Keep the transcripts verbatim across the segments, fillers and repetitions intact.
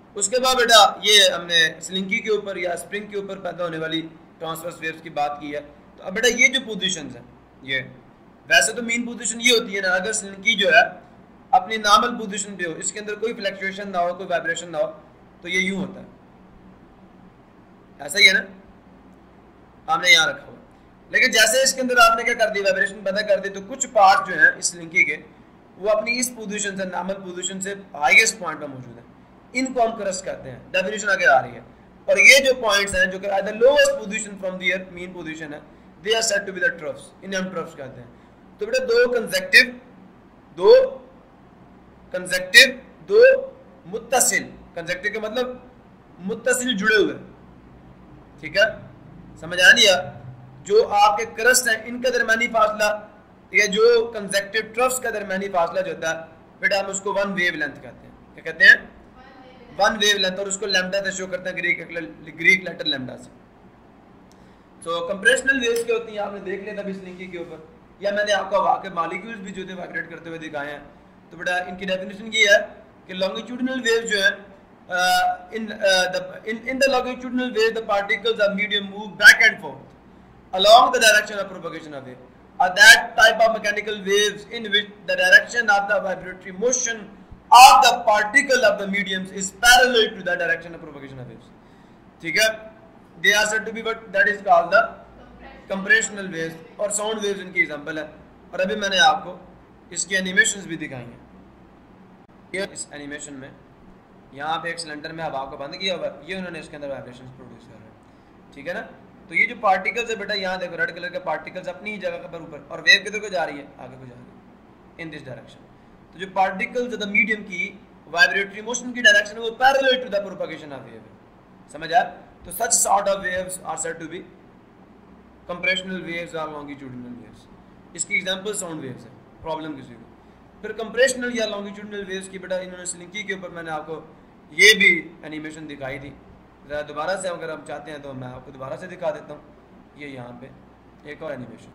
उसके बाद बेटा ये हमने स्लिंकी के ऊपर या स्प्रिंग के ऊपर पैदा होने वाली ट्रांसवर्स वेव्स की बात की है। तो अब बेटा ये जो पोजीशंस हैं, ये वैसे तो मेन पोजीशन ये होती है ना, अगर स्लिंकी जो है अपनी नॉर्मल पोजीशन पे हो, इसके अंदर कोई फ्लक्चुएशन ना हो, कोई वाइब्रेशन ना हो, तो ये यूं होता है, ऐसा ही है ना, हमने यहाँ रखा हुआ। लेकिन जैसे इसके अंदर आपने क्या कर दी, वाइब्रेशन पैदा कर दी, तो कुछ पार्ट जो है इस स्लिंकी के वो अपनी इस पोजीशन से, नॉर्मल पोजीशन से हाईएस्ट पॉइंट पर मौजूद है, इनको हम क्रस्ट कहते हैं। डेफिनेशन आगे आ रही है। और ये जो पॉइंट्स हैं जो कि the lowest position from the mean position है, they are said to be the troughs, इन्हें हम ट्रफ्स कहते हैं। तो बेटा दो कंसेक्टिव, दो कंसेक्टिव, दो मुत्तसिल, कंसेक्टिव का मतलब मुत्तसिल जुड़े हुए, ठीक है, समझ आ लिया। जो आपके क्रस्ट हैं इनका दरमियानी फासला, या जो कंसेक्टिव ट्रफ्स का दरमियानी फासला जो होता है बेटा हम उसको वन वेव लेंथ कहते हैं। क्या कहते हैं? One wave length. और उसको लैम्डा से शो करते हैं, ग्रीक ग्रीक लेटर लैम्डा से। तो कंप्रेशनल वेव्स क्या होती हैं आपने देख लिया था अभी स्लिंकी के ऊपर, या मैंने आपको हवा के मॉलिक्यूल्स भी जो थे वाइब्रेट करते हुए दिखाए हैं। तो बेटा इनकी डेफिनेशन ये है कि लॉन्गिट्यूडिनल वेव जो है, in the in in the longitudinal wave the particles of medium move back and forth along the direction of propagation of wave, or that type of mechanical waves in which the direction of the vibratory motion of the particle of the mediums is parallel to the direction of propagation of waves, ठीक है। they are said to be what that is called the compressional waves, और sound waves इनकी example है। और अभी मैंने आपको इसकी एनिमेशंस भी दिखाई हैं। ये इस एनिमेशन में यहाँ पे एक सिलेंडर में हवा को बंद किया हुआ, ये उन्होंने इसके अंदर वाइब्रेशंस प्रोड्यूस कर रहे हैं, ठीक है ना। तो ये जो पार्टिकल्स है बेटा, यहाँ देखो रेड कलर के पार्टिकल्स अपनी ही जगह पर ऊपर, और वेव किधर को जा रही है, आगे को जा रही है, इन दिस डायरेक्शन। तो जो पार्टिकल्स द मीडियम की वाइब्रेटरी मोशन की डायरेक्शन है वो parallel to the propagation of wave, समझ आया। तो such sort of waves are said to be compressional waves और लॉन्गिट्यूडिनल वेव्स। इसकी एग्जांपल साउंड वेव्स है, प्रॉब्लम किसी को। फिर कंप्रेशनल या लॉन्गिट्यूडिनल वेव्स की बेटा इन्होंने स्लिंकी के ऊपर मैंने आपको ये भी एनिमेशन दिखाई थी। दोबारा से अगर हम चाहते हैं तो मैं आपको दोबारा से दिखा देता हूँ। ये यहाँ पे एक और एनिमेशन,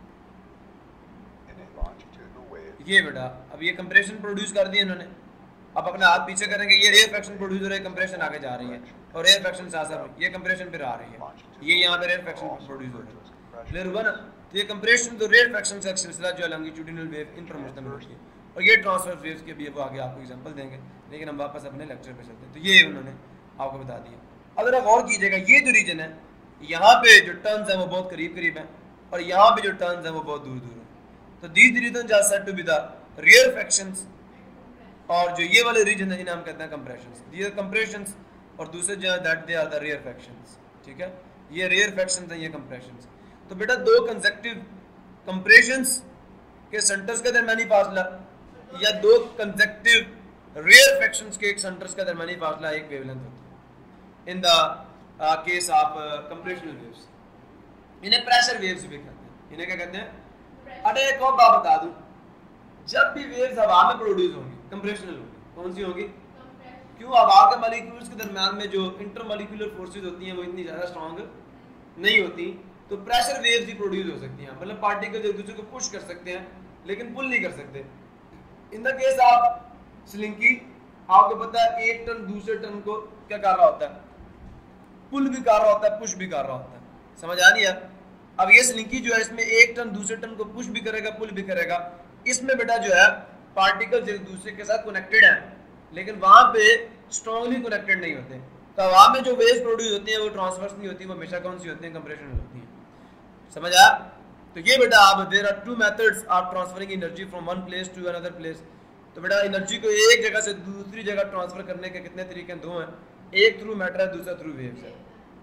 ये बेटा अब ये कंप्रेशन प्रोड्यूस कर दिया इन्होंने। अब अपना हाथ पीछे करेंगे, ये रेयर फ्रैक्शन प्रोड्यूस हो रहा है, कंप्रेशन आगे जा रही है, और रेयर फ्रैक्शन साथ साथ ये कंप्रेशन फिर आ रही है, ये यहाँ पे रेयर फ्रैक्शन प्रोड्यूस हो रहा है, क्लियर हुआ ना। तो ये कंप्रेशन तो रेयर फ्रैक्शन का सिलसिला जो लॉन्गिट्यूडिनल वेव इन प्रमोशन में होती है, और ये ट्रांसवर्स वेव्स के भी वो आगे आपको एग्जांपल देंगे। लेकिन हम वापस अपने लेक्चर पे चलते हैं। तो ये उन्होंने आपको बता दिया। अगर आप गौर कीजिएगा, ये जो रीजन है यहाँ पे जो टर्न्स हैं वो बहुत करीब करीब हैं, और यहाँ पे जो टर्न्स हैं वो बहुत दूर दूर हैं। तो these region are said to be the rarefactions, और जो ये वाले रीजन है जिन्हें हम कहते हैं कंप्रेशंस, दीज आर कंप्रेशंस, और दूसरे जो है that they are the rarefactions, ठीक है। ये रेयर फ्रैक्शंस हैं, ये कंप्रेशंस। तो बेटा दो कंसेक्टिव कंप्रेशंस के सेंटर्स का दरमियानी फासला, या दो कंसेक्टिव रेयर फ्रैक्शंस के एक सेंटर्स का दरमियानी फासला एक वेवलेंथ होती है। In the case of compressional waves, इन्हें प्रेशर वेव्स भी कहते हैं। इन्हें क्या कहते हैं? अरे एक और बात बता दूं, जब भी वेव्स हवा में प्रोड्यूस होंगी कंप्रेशनल होंगी, कौन सी होगी? क्यों? हवा के मॉलिक्यूल्स के दरमियान में जो इंटरमॉलिक्यूलर फोर्सेस होती हैं वो इतनी ज्यादा स्ट्रांग नहीं होती, तो प्रेशर वेव्स ही प्रोड्यूस हो सकती हैं। मतलब पार्टिकल्स एक दूसरे को पुश कर सकते हैं लेकिन पुल नहीं कर सकते। In the case of slinky आपको पता है एक टन दूसरे टन को क्या कर रहा होता है? पुल भी कर रहा होता है, पुश भी कर रहा होता है, समझ आ रही है। अब ये स्लिंकी जो है इसमें एक टन दूसरे टन को पुश भी करेगा, पुल भी करेगा। इसमें बेटा जो है पार्टिकल्स एक दूसरे के साथ कनेक्टेड हैं, लेकिन वहां पे स्ट्रांगली कनेक्टेड नहीं होते। तो हवा में जो वेव्स प्रोड्यूस होती हैं वो ट्रांसवर्स नहीं होती, वो हमेशा कौन सी होती हैं? कंप्रेशनल होती हैं, समझ आया। तो ये बेटा आप there are two methods of transferring energy from one place to another place. तो बेटा एनर्जी को एक जगह से दूसरी जगह ट्रांसफर करने के कितने तरीके हैं? दो हैं, एक थ्रू मैटर है, दूसरा थ्रू वेव्स है।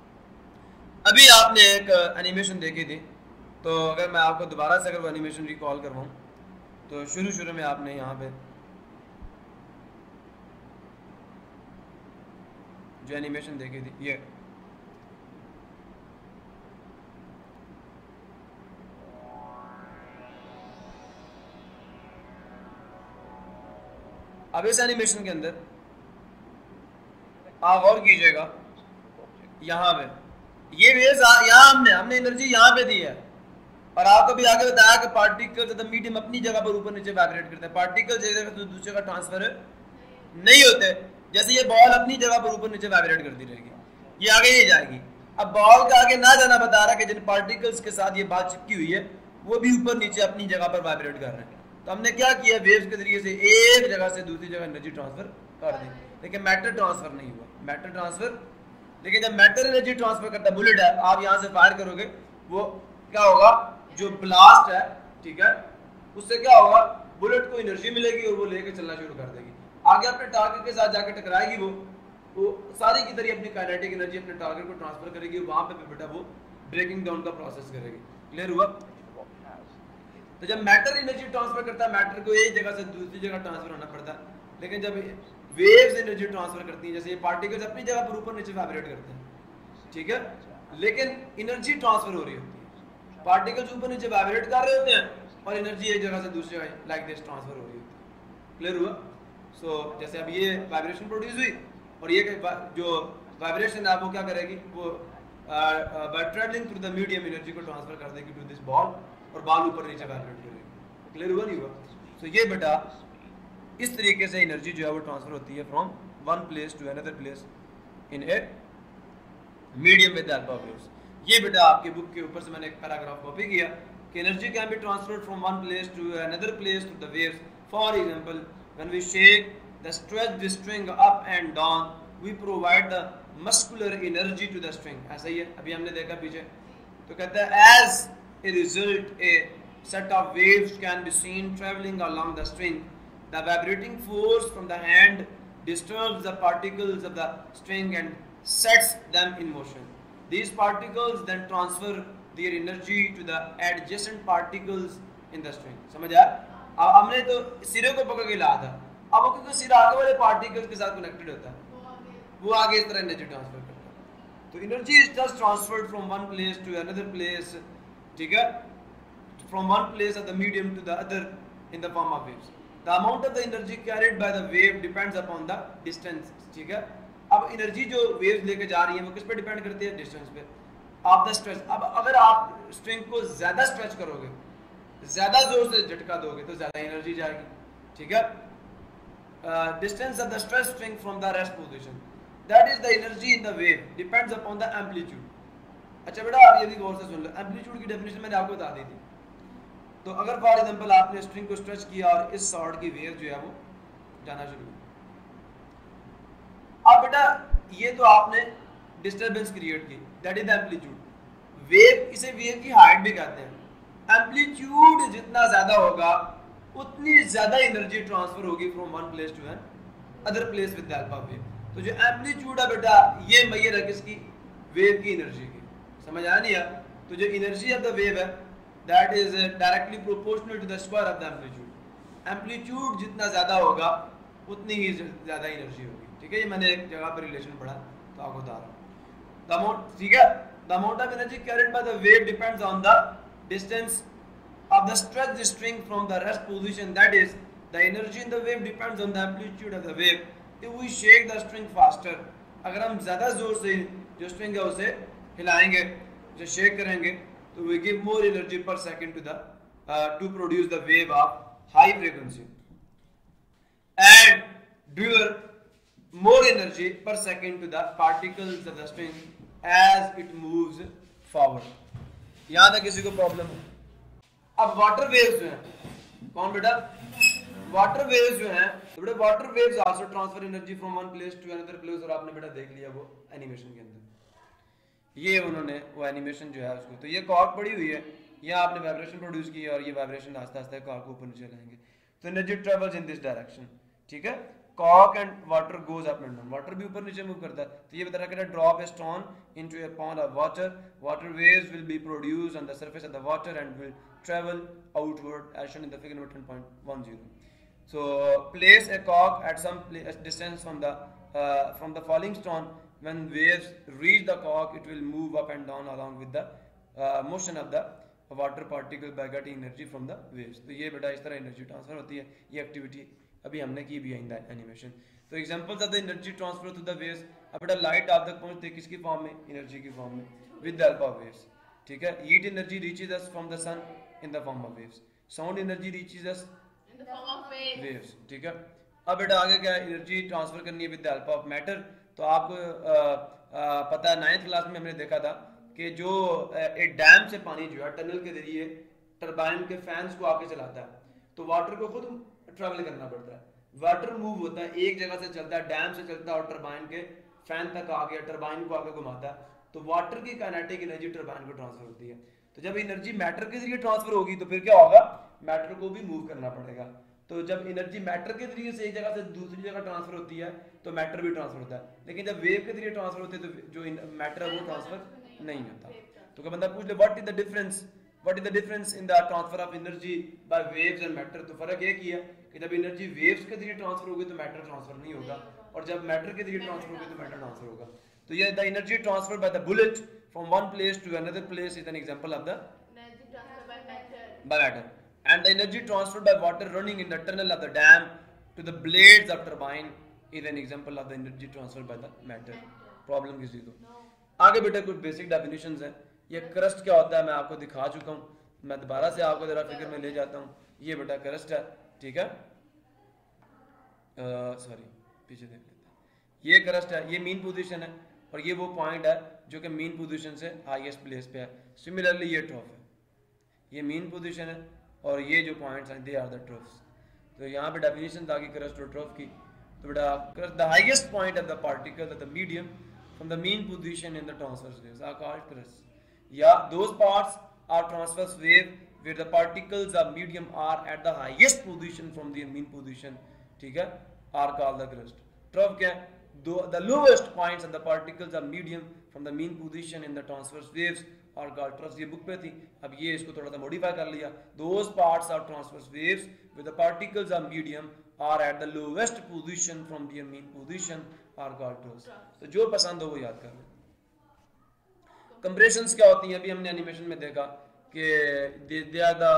अभी आपने एक एनिमेशन देखी थी, तो अगर मैं आपको दोबारा से अगर वो एनिमेशन रिकॉल करवाऊं, तो शुरू शुरू में आपने यहाँ पे जो एनिमेशन देखी थी, ये अब इस एनिमेशन के अंदर आप गौर कीजिएगा, यहाँ पे ये वेव्स यहाँ हमने हमने एनर्जी यहाँ पे दी है, और आपको भी आगे बताया कि पार्टिकल्स द मीडियम अपनी जगह पर ऊपर नीचे वाइब्रेट करते हैं। पार्टिकल्स एक जगह से दूसरे का ट्रांसफर नहीं होते, जैसे ये बॉल अपनी जगह पर ऊपर नीचे वाइब्रेट करती रहेगी, ये आगे ही जाएगी। अब बॉल का आगे ना जाना बता रहा कि जिन पार्टिकल्स के साथ ये बात चिपकी हुई है वो भी ऊपर नीचे अपनी जगह पर वाइब्रेट कर रहे हैं। तो हमने क्या किया, वेव्स के जरिए से एक जगह से दूसरी जगह एनर्जी ट्रांसफर कर दी, लेकिन मैटर ट्रांसफर नहीं हुआ। मैटर ट्रांसफर, लेकिन जब मैटर एनर्जी ट्रांसफर करता है, बुलेट है, आप यहाँ से फायर करोगे, वो क्या होगा, जो ब्लास्ट है, ठीक है, उससे क्या होगा, बुलेट को एनर्जी मिलेगी और वो लेके चलना शुरू कर देगी, आगे अपने टारगेट के साथ जाके टकराएगी, वो वो सारी की तरह अपनी काइनेटिक एनर्जी अपने टारगेट को ट्रांसफर करेगी, वहां पे बेटा वो ब्रेकिंग डाउन का प्रोसेस करेगी। क्लियर हुआ? तो जब मैटर एनर्जी ट्रांसफर करता है, मैटर को एक जगह से दूसरी जगह ट्रांसफर होना पड़ता है, लेकिन जब वेव्स एनर्जी ट्रांसफर करती हैं, जैसे ये पार्टिकल्स अपनी जगह पर ऊपर नीचे वाइब्रेट करते हैं, ठीक है, लेकिन एनर्जी ट्रांसफर हो रही होती है, पार्टिकल्स ऊपर नीचे वाइब्रेट कर रहे होते हैं और एनर्जी एक जगह से दूसरी जगह लाइक दिस ट्रांसफर हो रही होती है। क्लियर हुआ? सो so, जैसे अब ये वाइब्रेशन प्रोड्यूस हुई और ये जो वाइब्रेशन है वो क्या करेगी, वो by travelling through the medium energy को ट्रांसफर कर देगी टू दिस बॉल और बॉल ऊपर नीचे वाइब्रेट करेगी। क्लियर हुआ नहीं हुआ? सो so, ये बेटा इस तरीके से एनर्जी जो है वो ट्रांसफर होती है from one place to another place in a medium with the help of waves. ये बेटा आपके बुक के ऊपर से मैंने एक पैराग्राफ कॉपी किया कि energy can be transferred from one place to another place through the waves. For example, when we shake the stretch the string up and down, we provide the muscular energy to the string। ऐसा ही है, अभी हमने देखा पीछे, तो कहता है as a result a set of waves can be seen traveling along the string। The vibrating force from the hand disturbs the particles of the string and sets them in motion। These particles then transfer their energy to the adjacent particles in the string। समझ आया? अब हमने तो सिरे को पकड़ के लाया था, अब क्योंकि सिरा आगे वाले पार्टिकल्स के साथ कनेक्टेड होता है, वो आगे इस तरह एनर्जी ट्रांसफर करता है। तो energy is just transferred from one place to another place, ठीक है, from one place of the medium to the other in the form of waves. The amount of the energy carried by the wave depends upon the distance, ठीक है। अब energy जो waves लेके जा रही है वो किस पे डिपेंड करती है, डिस्टेंस पे, ऑफ द स्ट्रेच। अब अगर आप स्ट्रिंग को ज्यादा स्ट्रेच करोगे, ज्यादा जोर से झटका दोगे तो ज्यादा एनर्जी जाएगी, ठीक है। Distance of the stretch string from the rest position, that is the energy in the wave depends upon the amplitude. अच्छा बेटा आप ये भी गौर से सुन लो, एम्पलीट्यूड की डेफिनेशन मैंने आपको बता दी थी। तो अगर फॉर एग्जांपल आपने स्ट्रिंग को स्ट्रेच किया और इस सॉर्ट की वेव जो है वो जाना शुरू हुई, अब बेटा ये तो आपने डिस्टरबेंस क्रिएट की, that is the amplitude. Wave, इसे वेव की हाइट भी कहते हैं। एम्पलीट्यूड जितना ज्यादा होगा उतनी ज्यादा एनर्जी ट्रांसफर होगी from one place to another place with the help of wave. तो जो एम्पलीट्यूड है बेटा ये मैयर है किसकी, वेव की एनर्जी की। समझ आया नहीं? तो जो एनर्जी ऑफ द वेव है that is directly proportional to the square of the amplitude. Amplitude जितना ज्यादा होगा उतनी ही ज्यादा एनर्जी होगी, ठीक है। ये मैंने एक जगह पर रिलेशन पढ़ा तो आपको बता रहा हूं। द अमाउंट, ठीक है, the amount of energy carried by the wave depends on the distance of the stretched string from the rest position, that is the energy in the wave depends on the amplitude of the wave। if we shake the string faster, अगर हम ज्यादा जोर से जो string है उसे हिलाएंगे, जो shake करेंगे, तो we give more energy per second to the uh, to produce the wave of high frequency and deliver more energy per second to the particles of the string as it moves forward। यहां तक किसी को problem है? अब water waves जो हैं, कौन बेटा, वाटर वेव्स जो हैं, तो बेटा water waves also transfer energy from one place to another place. और आपने बेटा देख लिया वो एनिमेशन के अंदर, ये उन्होंने वो एनिमेशन जो है उसको, तो ये कॉर्क पड़ी हुई है, यहाँ आपने वाइब्रेशन प्रोड्यूस की और ये वाइब्रेशन आस्ते आस्ते कॉर्क को ऊपर नीचे लाएंगे, तो energy travels in this direction, ठीक है। Cork and water goes up and down, water भी ऊपर नीचे मूव करता है। तो ये बता रहा है drop a stone into a pond of water, water waves will be produced on the surface of the water and will travel outward as shown in the figure number ten point one zero. So place a cork at some distance from the from the falling stone, when waves reach the cork it will move up and down along with the motion of the water particle by getting energy from the waves. तो ये बेटा इस तरह energy transfer होती है। ये activity अभी हमने की भी है इन द एनिमेशन। तो examples of the energy transfer to the waves, अब बेटा लाइट आप तक पहुंचती है किसकी फॉर्म में, एनर्जी की फॉर्म में, with the help of waves, ठीक है। Heat energy reaches us from the sun in the form of waves, sound energy reaches us in the form of waves, ठीक है। अब बेटा आगे क्या है, एनर्जी ट्रांसफर करनी है with the help of matter. तो आपको आ, आ, पता है नाइन्थ क्लास में हमने देखा था कि जो एक डैम से पानी जो है टनल के जरिए टरबाइन के फैंस को आके चलाता है, तो वाटर को खुद ट्रेवल करना पड़ता है। वाटर मूव होता है, एक जगह से चलता है, डैम से चलता है और टरबाइन के फैन तक आ गया, टरबाइन को आगे घुमाता है, तो वाटर की काइनेटिक एनर्जी टरबाइन को ट्रांसफर होती है। तो जब एनर्जी मैटर के जरिए ट्रांसफर होगी तो फिर क्या होगा, मैटर को भी मूव करना पड़ेगा। तो जब एनर्जी मैटर के जरिए से एक जगह से दूसरी जगह ट्रांसफर होती है तो मैटर भी ट्रांसफर होता है, लेकिन जब वेव के जरिए ट्रांसफर होते है तो जो मैटर है वो ट्रांसफर नहीं होता। तो क्या बंदा पूछ ले what is the difference what is the difference in the transfer of energy by waves and matter. तो फर्क ये किया कि जब एनर्जी वेव्स के जरिए ट्रांसफर होगी तो मैटर ट्रांसफर नहीं होगा, और जब मैटर के जरिए ट्रांसफर होगी तो मैटर ट्रांसफर होगा। तो ये the energy transfer by the bullet from one place to another place is an example of the by matter, and the energy transferred by water running in the tunnel of the dam to the blades of turbine is an example of the energy transferred by the matter. Problem किसी को आगे बेटा कुछ basic definitions हैं। ये crust क्या होता है मैं आपको दिखा चुका हूँ, मैं दोबारा से आपको जरा फिगर में ले जाता हूँ। ये बेटा क्रस्ट है, ठीक है, सॉरी पीछे देख लेते हैं। ये क्रस्ट है, ये मीन पोजीशन है, और ये वो पॉइंट है जो कि मीन पोजीशन से हाईएस्ट प्लेस पे है। सिमिलरली ये ट्रफ है, ये मीन पोजीशन है, और ये जो पॉइंट्स हैं दे आर द ट्रफ्स। तो यहाँ पे डेफिनेशन था कि क्रस्ट और ट्रफ की। तो बेटा crest the highest point of the particle of the medium from the mean position in the transverse waves are called crest, या those parts of transverse wave where the particles of medium are at the highest position from the mean position, ठीक है, are called the crust. Trough क्या है, the lowest points of the particles of medium from the mean position in the transverse waves are called troughs. ये book पे थी, अब ये इसको थोड़ा सा मॉडिफाई कर लिया। those parts of transverse waves where the particles of medium are at the lowest position from their mean position are called troughs. तो जो पसंद हो वो याद कर ले। कंप्रेशंस क्या होती हैं, अभी हमने एनिमेशन में देखा कि दे आर द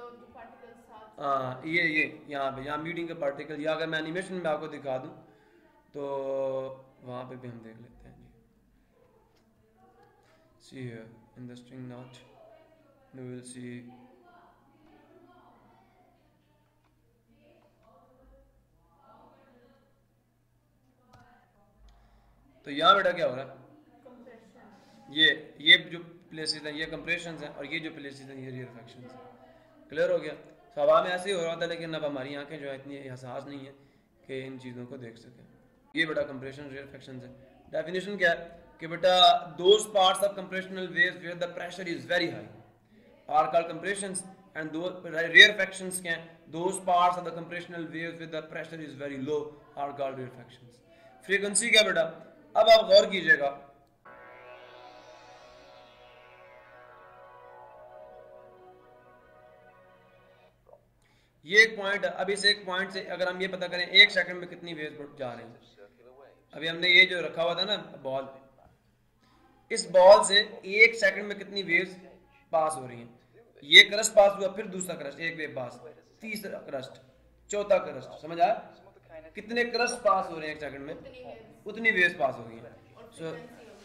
हाँ ये ये यहाँ पे यहाँ मीडियम के पार्टिकल, या अगर मैं एनिमेशन में आपको दिखा दूँ तो वहाँ पे भी हम देख लेते हैं जी। See here in the string note we will see तो यहाँ बेटा क्या हो रहा है, ये ये जो प्लेसेस हैं ये कंप्रेशंस हैं, और ये जो प्लेसेस हैं ये रियरफेक्शंस हैं। क्लियर हो गया। हवा में ऐसे ही हो रहा था, लेकिन अब हमारी आंखें जो है इतनी एहसास नहीं है कि इन चीज़ों को देख सकें। ये बेटा कंप्रेशन रियरफेक्शंस है। डेफिनेशन क्या है कि बेटा those parts of compressional waves where the pressure is very high are called compressions, and दो रियरफेक्शंस क्या हैं, those parts of the compressional waves with the pressure is very low are called rarefactions. Frequency क्या बेटा, अब आप गौर कीजिएगा, ये एक पॉइंट है। अब इस एक पॉइंट से अगर हम ये पता करें एक सेकंड में कितनी वेव्स जा रही हैं, अभी हमने ये जो रखा हुआ था ना बॉल, इस बॉल से एक सेकंड में कितनी वेव्स पास हो रही हैं। ये क्रस्ट पास हुआ, फिर दूसरा क्रस्ट, एक वेव पास, तीसरा क्रस्ट, चौथा क्रस्ट, समझ आया, कितने क्रस्ट पास हो रहे हैं एक सेकंड में, उतनी वेव्स पास हो गई हैं। सो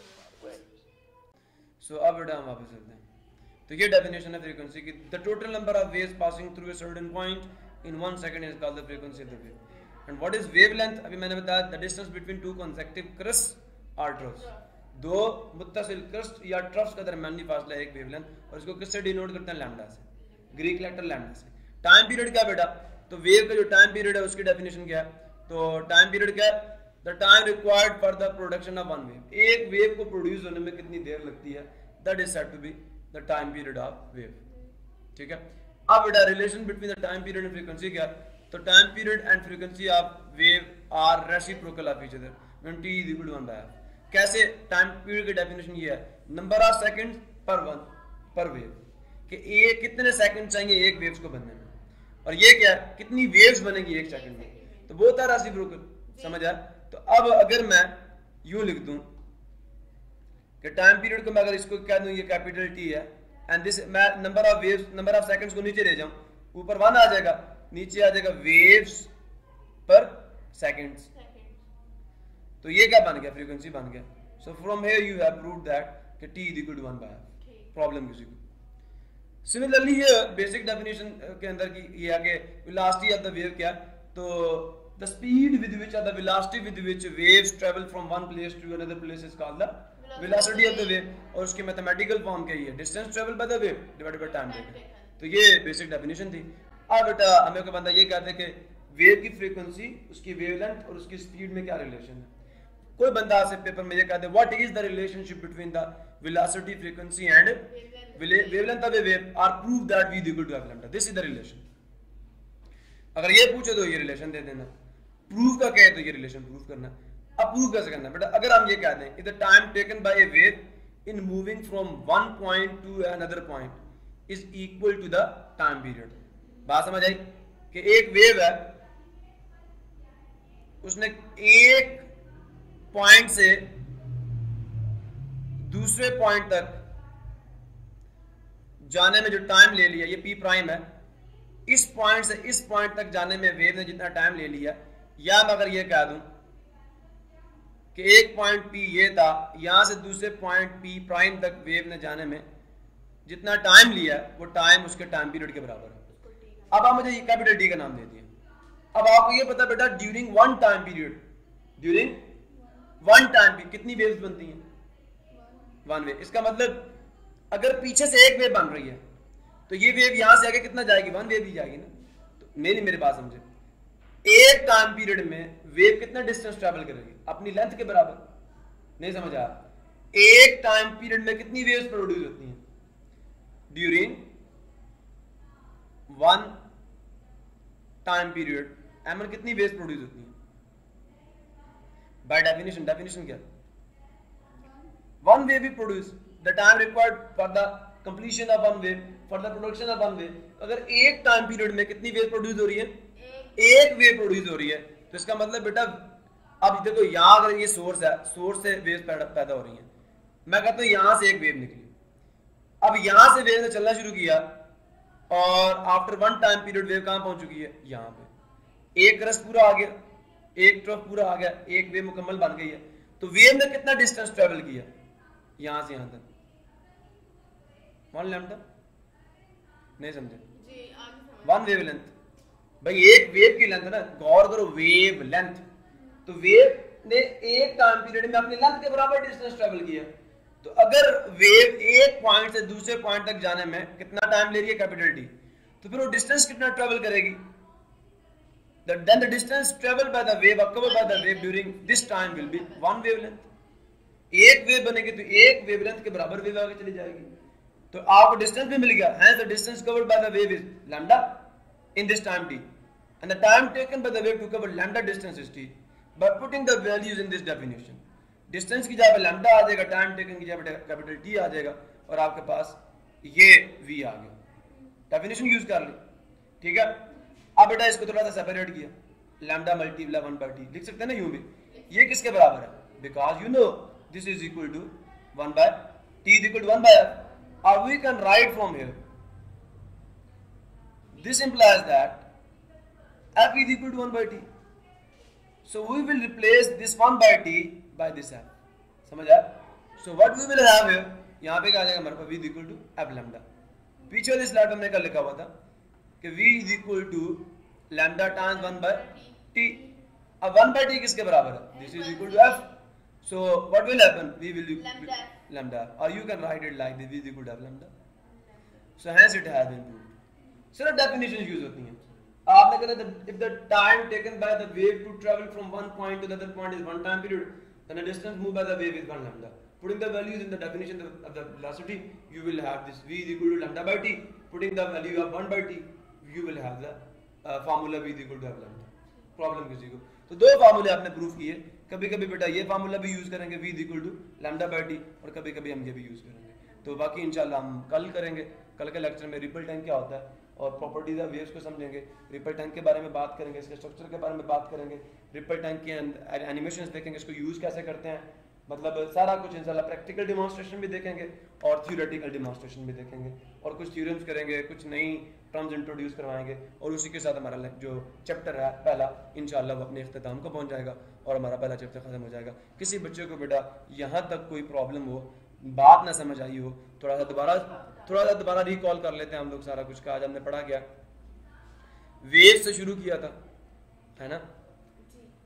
सो अब बेटा हम वापस चलते हैं। तो ये डेफिनेशन है फ्रीक्वेंसी की, the total number of waves passing through a certain point in one second is called the frequency of the wave. And what is wavelength, अभी मैंने बताया the distance between two consecutive crest और troughs, दो मुत्तसिल crust या troughs का दरमियानी फासला एक वेवलेंथ, और इसको किससे डिनोट करते हैं, लैम्डा से, ग्रीक लेटर लैम्डा से। टाइम पीरियड क्या बेटा, तो वेव का जो टाइम पीरियड है उसकी डेफिनेशन क्या है, तो टाइम पीरियड क्या है, the time required for the production of one wave, एक वेव को प्रोड्यूस होने में कितनी देर लगती है, that is said to be the time period of wave. ठीक है, अब बेटा relation between the time period and frequency क्या है, तो time period and frequency of wave are reciprocal of each other when t is equal to one by f। कैसे, time period की definition ये है, number of second per one per wave, कि एक कितने सेकंड चाहिए एक वेव्स को बनने में, और ये क्या है कितनी वेव्स बनेगी एक सेकंड में, तो वो था रेसिप्रोकल, समझ आया। तो अब अगर मैं यूं लिख दूं कि टाइम पीरियड को मैं अगर इसको कह दूं ये कैपिटल टी है, एंड दिस मैं number of waves number of seconds को नीचे ले जाऊं, ऊपर वन आ जाएगा, नीचे आ जाएगा वेव्स पर सेकंड्स, तो ये क्या बन गया, फ्रीक्वेंसी बन गया। So from here you have proved that कि t is equal to one by f। Problem किसी को। सिमिलरली ये बेसिक डेफिनेशन के अंदर की ये है कि वेलोसिटी ऑफ द वेव क्या, तो the speed with which or the velocity with which waves travel from one place to another place is called the velocity of the wave. और उसकी मैथमेटिकल फॉर्म क्या है? Distance travel by the wave divided by time taken. तो ये basic definition थी। अब बेटा हमें को बंदा ये कहते हैं कि वेव की फ्रीक्वेंसी, उसकी वेवलेंथ और उसकी स्पीड में क्या रिलेशन है। कोई बंदा से पेपर में ये कहते हैं what is the relationship between the velocity, frequency and wavelength of a wave और prove that v equal to f lambda. This is the relation. अगर ये पूछे तो ये रिलेशन दे देना, प्रूफ का कहे तो ये रिलेशन प्रूफ करना। अब प्रूफ कैसे करना बेटा? अगर हम ये कह दें if the time taken by a wave in moving from one point to another point is equal to the time period. बात समझ आई कि एक वेव है, उसने एक पॉइंट से दूसरे पॉइंट तक जाने में जो टाइम ले लिया, ये p प्राइम है, इस पॉइंट से इस पॉइंट तक जाने में वेव ने जितना टाइम ले लिया, या मैं अगर ये कह दूं कि एक पॉइंट p ये था, यहां से दूसरे पॉइंट p प्राइम तक वेव ने जाने में जितना टाइम लिया वो टाइम उसके टाइम पीरियड के बराबर है। अब आप मुझे कैपिटल T का नाम दे दिए। अब आपको ये पता बेटा during one time period, during one time period कितनी वेव्स बनती हैं? One wave. इसका मतलब अगर पीछे से एक वेव बन रही है तो ये वेव यहां से आगे कितना जाएगी? वन वेव ही जाएगी ना। तो मेरी मेरे पास समझे, एक टाइम पीरियड में वेव कितना डिस्टेंस ट्रैवल करेगी? अपनी लेंथ के बराबर। नहीं समझ आया? एक टाइम पीरियड में कितनी वेव्स प्रोड्यूस होती हैं? ड्यूरिंग वन टाइम पीरियड एमन कितनी वेव्स प्रोड्यूस होती हैं? बाय डेफिनेशन, डेफिनेशन क्या? वन वेव भी produce the time required for the completion of one wave, for the production of one wave. अगर एक टाइम पीरियड में कितनी वेव प्रोड्यूस हो रही है? एक वेव प्रोड्यूस हो रही है। तो इसका मतलब बेटा अब देखो यहां अगर ये सोर्स है, सोर्स से वेव पैदा हो रही है, मैं कहता हूं यहां से एक वेव निकली, अब यहां से वेव ने चलना शुरू किया और after one time period wave कहां पहुंच चुकी है? यहां पे एक रस पूरा आ गया, एक ट्रफ पूरा आ गया, एक वेव मुकम्मल बन गई है। तो वेव ने कितना डिस्टेंस ट्रेवल किया यहां से यहां तक? One lambda. नहीं समझे? One wave length. भाई एक वेव की लेंथ है ना, गौर करो, वेव लेंथ। तो वेव ने एक टाइम पीरियड में अपनी लेंथ के बराबर डिस्टेंस ट्रेवल किया। तो अगर वेव एक पॉइंट से दूसरे पॉइंट तक जाने में कितना टाइम ले रही है? Capital T. तो फिर वो डिस्टेंस कितना ट्रेवल करेगी? Then the distance traveled by the wave or covered by the wave during this time will be one wavelength. एक वेव बनेगी तो एक वेवलेंथ के बराबर वेव आगे चली जाएगी। तो आपको डिस्टेंस भी मिल गया। Hence the distance covered by the wave is lambda in this time t, and the time taken by the wave to cover lambda distance is t. By putting the values in this definition, distance की जगह पे lambda आ जाएगा, time taken की जगह पे capital T आ जाएगा और आपके पास ये v आ गया। डेफिनेशन यूज कर ली, ठीक है। अब बेटा इसको थोड़ा सा सेपरेट किया, lambda multiply one by T लिख सकते हैं ना यूं भी। ये किसके बराबर है? Because you know this is equal to one by T is equal to one by F. और we can write from here this implies that F is equal to one by T. So we will replace this one by T by this F. समझ आया? So what we will have here, यहां पे क्या आ जाएगा हमारे पास v is equal to F lambda. पीछे वाली स्लाइड में हमने क्या लिखा हुआ था कि v is equal to lambda times one by T. अब वन बाय टी किसके बराबर है? This is equal to f। So what will happen? v will lambda, और you can write it like this, v is equal to f lambda. So hence it has been proved. सिर्फ definition use होती हैं। आपने कहा if the time taken by the wave to travel from one point to the other point is one time period, then the distance moved by the wave is one lambda. Putting the values in the definition of the velocity, you will have this v is equal to lambda by t. Putting the value of one by t, you will have the uh, formula v is equal to f lambda. Problem किसी को तो दो फार्मूले आपने proof किए। कभी कभी बेटा ये फार्मूला भी यूज करेंगे v is equal to lambda by t, और कभी कभी हम ये भी यूज करेंगे। तो बाकी इंशाल्लाह हम कल करेंगे। कल के लेक्चर में रिपल टाइम क्या होता है और प्रॉपर्टीज ऑफ वेव्स को समझेंगे, रिपल टैंक के बारे में बात करेंगे, इसके स्ट्रक्चर के बारे में बात करेंगे, रिपल टैंक के एनिमेशंस देखेंगे, इसको यूज कैसे करते हैं, मतलब सारा कुछ इंशाल्लाह प्रैक्टिकल डिमॉन्स्ट्रेशन भी देखेंगे और थ्योरेटिकल डिमॉन्स्ट्रेशन भी देखेंगे, और कुछ थ्योरम्स करेंगे, कुछ नई टर्म्स इंट्रोड्यूस करवाएंगे, और उसी के साथ हमारा जो चैप्टर है पहला इंशाल्लाह वो अपने इख्तिताम को पहुंच जाएगा और हमारा पहला चैप्टर खत्म हो जाएगा। किसी बच्चे को बेटा यहाँ तक कोई प्रॉब्लम हो, बात ना समझ आई हो, थोड़ा सा दोबारा थोड़ा सा दोबारा रिकॉल कर लेते हैं हम लोग सारा कुछ का। आज हमने पढ़ा क्या? वेव से शुरू किया था, है ना,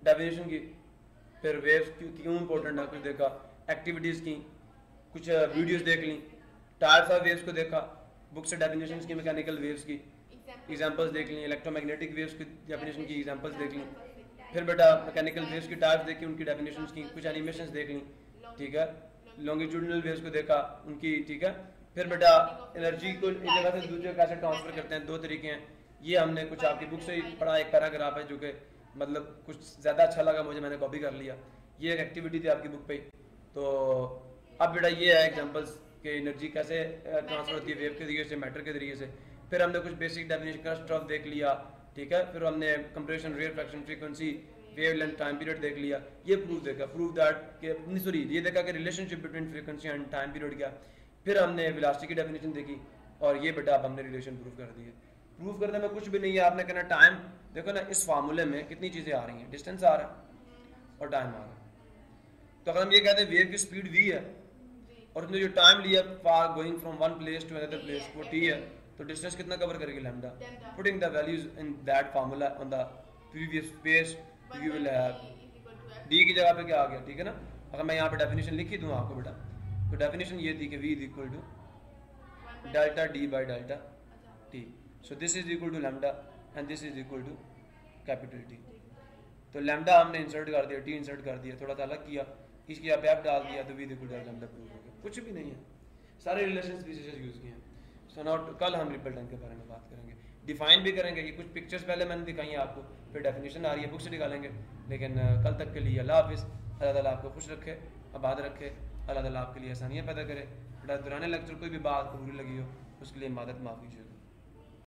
डेफिनेशन की, फिर वेव्स क्यों इंपॉर्टेंट है कुछ देखा, एक्टिविटीज़ की, कुछ वीडियोस देख ली, टाइप्स ऑफ वेव्स को देखा, बुक से डेफिनेशंस की, मैकेनिकल वेव्स की एग्जांपल्स देख ली, इलेक्ट्रोमैग्नेटिक वेव्स की डेफिनेशन की एग्जांपल्स देख ली, फिर बेटा मैकेनिकल वेव्स की टाइप्स देखी, उनकी डेफिनेशंस की, कुछ एनिमेशंस देख ली, ठीक है, लॉन्गिट्यूडिनल वेव्स को देखा उनकी, ठीक है, फिर बेटा एनर्जी को एक जगह से दूसरी जगह कैसे ट्रांसफर करते हैं, दो तरीके हैं, ये हमने कुछ आपकी बुक से ही पढ़ा, एक पैराग्राफ है जो कि मतलब कुछ ज़्यादा अच्छा लगा मुझे, मैंने कॉपी कर लिया, ये एक एक्टिविटी थी आपकी बुक पे। तो अब बेटा ये है एग्जांपल्स कि एनर्जी कैसे ट्रांसफर होती है वेव के जरिए से, मैटर के जरिए से। फिर हमने कुछ बेसिक डेफिनेशन का स्ट्रफ देख लिया, ठीक है, फिर हमने compression, rate, fraction, frequency, wavelength, time period देख लिया, ये प्रूफ देखा, प्रूफ दैट कि सॉरी ये देखा कि relationship between frequency and time period क्या। फिर हमने वेलोसिटी की डेफिनेशन देखी और ये बेटा अब हमने रिलेशन प्रूफ कर दी है। प्रूफ करने में कुछ भी नहीं है, आपने कहना टाइम, देखो ना इस फार्मूले में कितनी चीज़ें आ रही हैं, डिस्टेंस आ रहा है और टाइम आ रहा है। तो अगर हम ये कहते हैं वेव की स्पीड वी है और उसने जो टाइम लिया for going from one place to another place वो टी है, तो डिस्टेंस कितना कवर करेगी lambda. Putting the values in that formula on the previous page you will have D की जगह पे क्या आ गया, ठीक है ना। अगर मैं यहाँ पे डेफिनेशन लिख ही दूँ आपको बेटा, तो डेफिनेशन ये थी कि v is equal to delta D by delta T, so this is equal to lambda and this is equal to capital T. तो लैम्डा हमने इंसर्ट कर दिया, टी इंसर्ट कर दिया, थोड़ा सा अलग किया, इसकी आप एफ डाल दिया तो v is equal to lambda prove हो गया। कुछ भी नहीं है, सारे रिलेशंस भी यूज़ किए हैं। सो नॉट कल हम रिपल्टेंट के बारे में बात करेंगे, डिफाइन भी करेंगे, ये कुछ पिक्चर्स पहले मैंने दिखाई हैं आपको, फिर डेफिनेशन आ रही है बुक से निकालेंगे। लेकिन कल तक के लिए अल्लाह हाफिज़, अल्लाह ताला आपको खुश रखे, आबाद रखे, अल्लाह ताला आपके लिए आसानियाँ पैदा करे। बड़ा दुराने लेक्चर कोई भी बात बुरी लगी हो उसके लिए मदद माफ़ी